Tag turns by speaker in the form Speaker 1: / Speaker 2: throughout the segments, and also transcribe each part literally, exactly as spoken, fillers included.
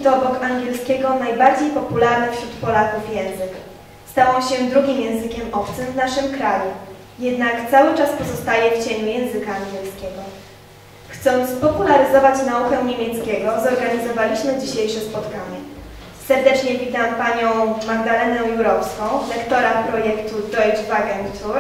Speaker 1: to obok angielskiego najbardziej popularny wśród Polaków język. Stał on się drugim językiem obcym w naszym kraju, jednak cały czas pozostaje w cieniu języka angielskiego. Chcąc popularyzować naukę niemieckiego, zorganizowaliśmy dzisiejsze spotkanie. Serdecznie witam panią Magdalenę Jurowską, lektora projektu Deutschwagentour.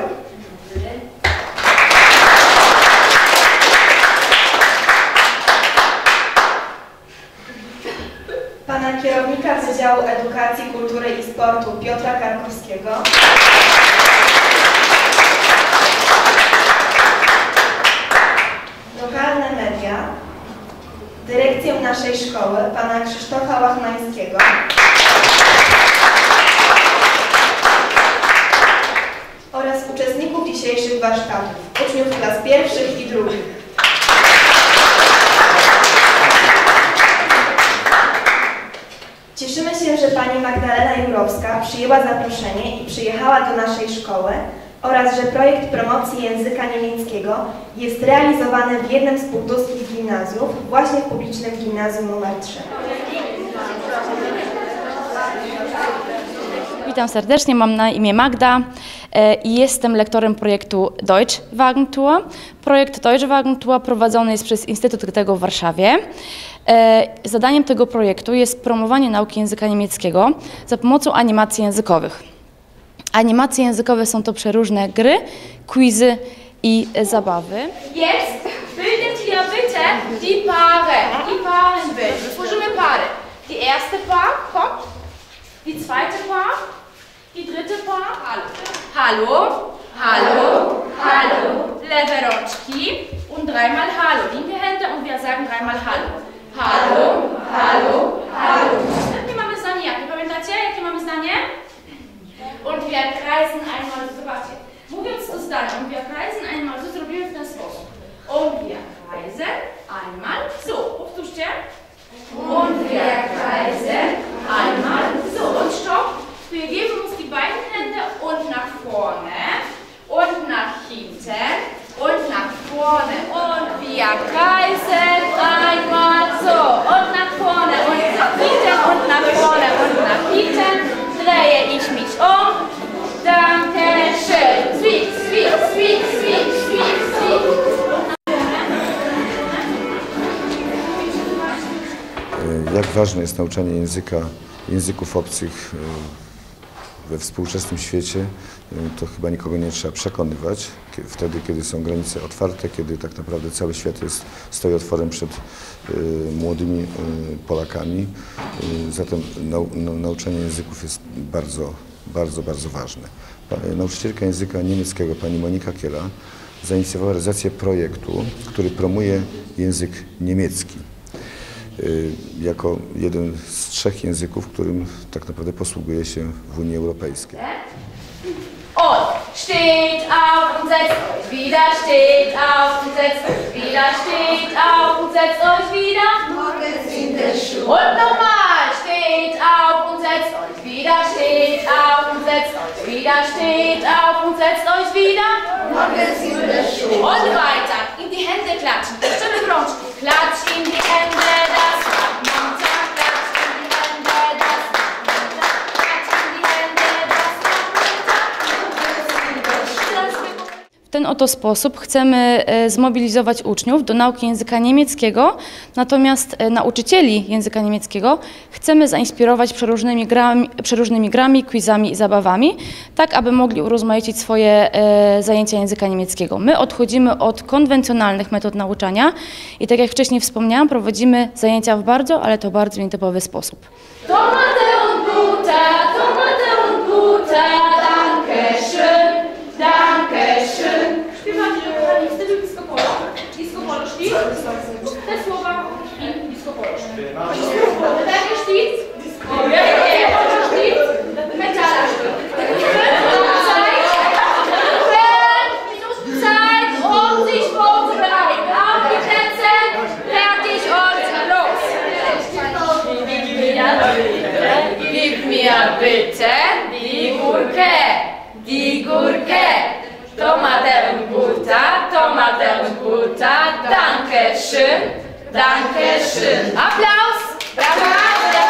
Speaker 1: Pana kierownika Wydziału Edukacji, Kultury i Sportu Piotra Karkowskiego. Lokalne media. Dyrekcję naszej szkoły pana Krzysztofa Łachmańskiego. Oraz uczestników dzisiejszych warsztatów, uczniów klas pierwszych i drugich. Cieszymy się, że pani Magdalena Jurowska przyjęła zaproszenie i przyjechała do naszej szkoły oraz że projekt promocji języka niemieckiego jest realizowany w jednym z półtuskich gimnazjów, właśnie w publicznym gimnazjum numer trzy.
Speaker 2: Witam serdecznie, mam na imię Magda i jestem lektorem projektu Deutschwagentour. Projekt Deutschwagentour prowadzony jest przez Instytut Goethego w Warszawie. Zadaniem tego projektu jest promowanie nauki języka niemieckiego za pomocą animacji językowych. Animacje językowe są to przeróżne gry, quizy i zabawy.
Speaker 3: Jetzt bildet ihr bitte die Paare, die Parenbild. Tworzymy pary. Die erste Paar kommt, die zweite Paar, die dritte Paar. Hallo, hallo, hallo. Lewe rączki und dreimal Hallo. Linke Hände und wir sagen dreimal Hallo. Hallo, hallo, hallo. Jakie mamy zdanie? Jakie pamiętacie? Jakie mamy zdanie? Und wir kreisen einmal, zobaczcie, mówiąc to zdanie, und wir kreisen einmal, so zrobimy w ten sposób. Und wir kreisen einmal, so, powtórzcie. Und wir kreisen einmal, so, und stopp. Wir geben uns die beiden Hände und nach vorne, und nach hinten, und nach vorne. Und wir kreisen einmal, so, und nach vorne, und nach hinten, und nach vorne, und nach hinten. Drehe ich mich um. Danke schön. Sweet, sweet, sweet, sweet, sweet, sweet.
Speaker 4: Jak ważne jest nauczanie języka, języków obcych we współczesnym świecie, to chyba nikogo nie trzeba przekonywać. Wtedy, kiedy są granice otwarte, kiedy tak naprawdę cały świat jest, stoi otworem przed y, młodymi y, Polakami. Y, zatem nau, nauczanie języków jest bardzo, bardzo, bardzo ważne. Pa, nauczycielka języka niemieckiego, pani Monika Kiela, zainicjowała realizację projektu, który promuje język niemiecki y, jako jeden z trzech języków, którym tak naprawdę posługuje się w Unii Europejskiej.
Speaker 3: Und steht auf und setzt euch wieder, steht auf und setzt euch wieder, steht auf und setzt euch wieder. Morgens in der Schule. Und nochmal, steht auf und setzt euch wieder, steht auf und setzt euch wieder, steht auf und setzt euch wieder. Morgens in der Schule. Und weiter, in die Hände klatschen, Stimme Rączki, klatsch in die Hände, das macht Montag, klatsch in die Hände, das macht Montag, klatsch in die Hände, das macht Montag.
Speaker 2: W ten oto sposób chcemy zmobilizować uczniów do nauki języka niemieckiego, natomiast nauczycieli języka niemieckiego chcemy zainspirować przeróżnymi grami, przeróżnymi grami, quizami i zabawami, tak aby mogli urozmaicić swoje zajęcia języka niemieckiego. My odchodzimy od konwencjonalnych metod nauczania i tak jak wcześniej wspomniałam, prowadzimy zajęcia w bardzo, ale to bardzo nietypowy sposób.
Speaker 3: Tomate und Butter, Tomate und Butter, danke schön, danke schön. Śpiewacie kochani w stylu disco polo. Disco polo sztit. Te słowa i disco polo sztit. Takie sztit. Disco polo sztit. Metala sztit. Zeit, um sich vorzubereiten. Auf die Plätze, fertig und los. Gib mir bitte die Gurke, die Gurke. Tomate und Butter, Tomate und Butter, danke schön, danke schön. Applaus! Brawo!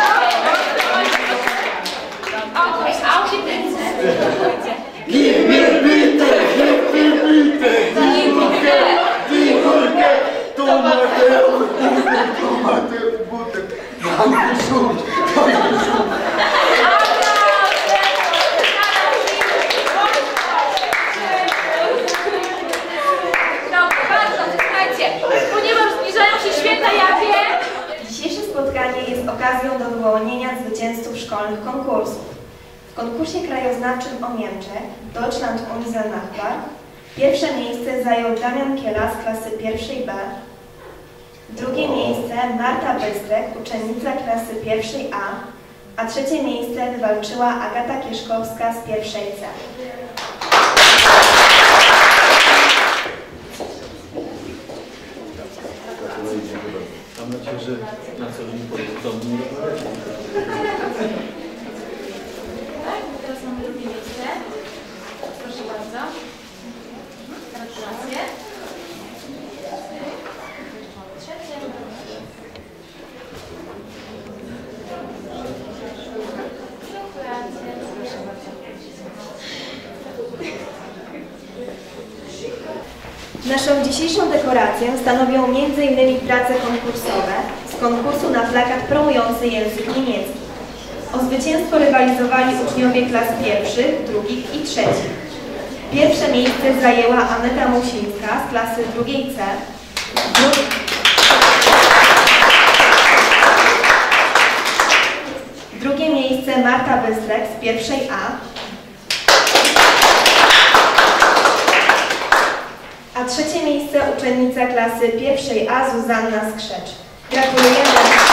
Speaker 1: zwycięzców szkolnych konkursów. W konkursie krajoznawczym o Niemczech Deutschland unser Nachbar pierwsze miejsce zajął Damian Kiela z klasy pierwszej B. Drugie miejsce Marta Bystrek, uczennica klasy pierwszej A, a trzecie miejsce wywalczyła Agata Kieszkowska z pierwszej C.
Speaker 5: Mam nadzieję, że na co dzień po domu nie rozmawiacie.
Speaker 3: Tak, teraz mamy drugie miejsce. Proszę bardzo. Gratulacje. Jeszcze mamy trzecie. Gratulacje. Proszę bardzo.
Speaker 1: Naszą dzisiejszą dekorację stanowią między innymi prace konkursowe z konkursu na plakat promujący język niemiecki. O zwycięstwo rywalizowali uczniowie klas pierwszych, drugich i trzecich. Pierwsze miejsce zajęła Aneta Musińska z klasy drugiej C. Dru... Drugie miejsce Marta Bystrek z pierwszej A. A trzecie miejsce uczennica klasy pierwszej A Zuzanna Skrzecz. Gratulujemy!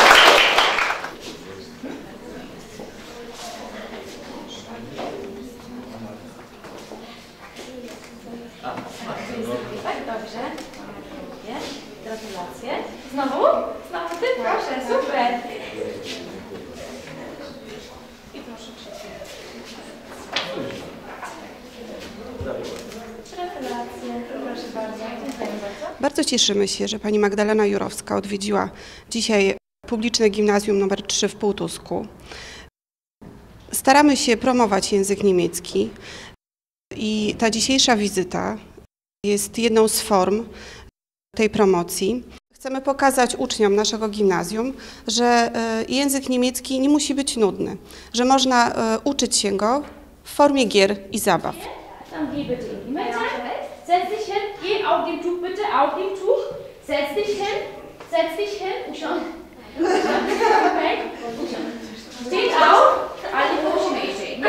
Speaker 3: Tak, dobrze. Gratulacje. Znowu? Znowu ty? Proszę, super. I proszę trzecie. Gratulacje. Proszę bardzo. Dziękuję bardzo.
Speaker 6: Bardzo cieszymy się, że pani Magdalena Jurowska odwiedziła dzisiaj publiczne gimnazjum numer trzy w Półtusku. Staramy się promować język niemiecki i ta dzisiejsza wizyta jest jedną z form tej promocji. Chcemy pokazać uczniom naszego gimnazjum, że język niemiecki nie musi być nudny, że można uczyć się go w formie gier i zabaw.
Speaker 3: Dann geh bitte in die Mitte. Setz dich hin, geh auf dem Tuch bitte, auf dem Tuch. Setz dich hin, setz dich hin. Usiądź. Okay. Steht auf, alle Hochmäßig.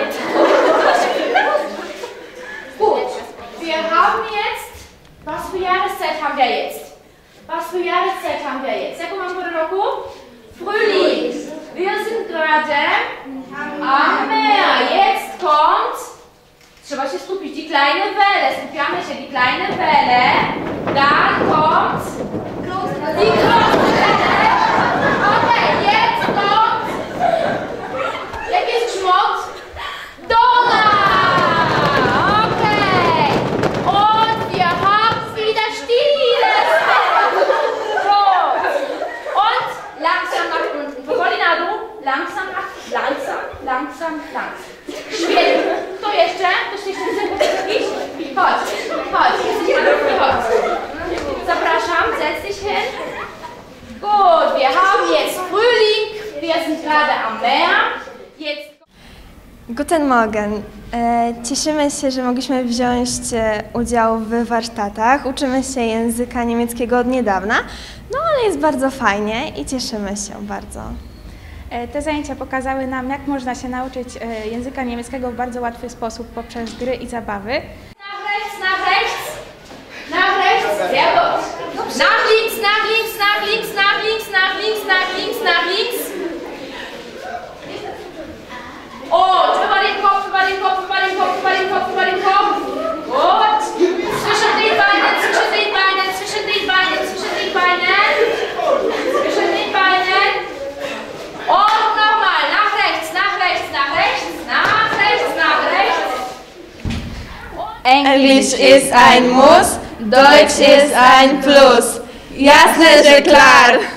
Speaker 3: Gut, wir haben jetzt, was für Jahreszeit haben wir jetzt? Was für Jahreszeit haben wir jetzt? Jaką mam porę roku? Frühling. Wir sind gerade am Meer. Jetzt kommt, trzeba się skupić, die kleine Welle. Skupiamy się, die kleine Welle. Dann kommt die große Welle. Okay, jetzt kommt, jak jest grzmot? Donner. Okay. Und wir haben wieder stilles Wetter. Gut. Und langsam nach unten. Powoli na dół. Langsam nach, langsam, langsam, langsam. Świetnie. Kto jeszcze? Ktoś jeszcze chce powiedzieć? Chodź, chodź, jesteś malutki, chodź. Zapraszam, setz dich hin. Gut, wir haben jetzt Frühling, wir sind gerade am Meer. Jetzt...
Speaker 1: Guten Morgen. E, Cieszymy się, że mogliśmy wziąć e, udział w warsztatach. Uczymy się języka niemieckiego od niedawna, no ale jest bardzo fajnie i cieszymy się bardzo.
Speaker 7: Te zajęcia pokazały nam, jak można się nauczyć języka niemieckiego w bardzo łatwy sposób poprzez gry i zabawy.
Speaker 3: Nach rechts, nach rechts, nach rechts, sehr gut. Nach links, nach links, nach links, nach links, nach links, nach links, nach links. Und über den Kopf, über den Kopf, über den Kopf, über den Kopf, über den Kopf. Gut. Zwischen den Beinen, zwischen den Beinen, zwischen den Beinen, zwischen den Beinen. Zwischen den Beinen. Und nochmal, nach rechts, nach rechts, nach rechts, nach rechts, nach rechts.
Speaker 8: Englisch ist ein Muss, Deutsch ist ein Plus. Jasne, że klar.